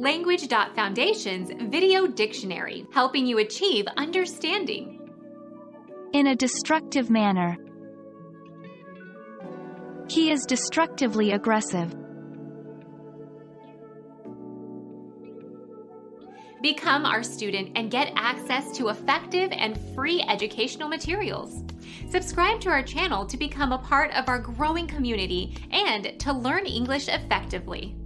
Language.Foundation's Video Dictionary, helping you achieve understanding. In a destructive manner. He is destructively aggressive. Become our student and get access to effective and free educational materials. Subscribe to our channel to become a part of our growing community and to learn English effectively.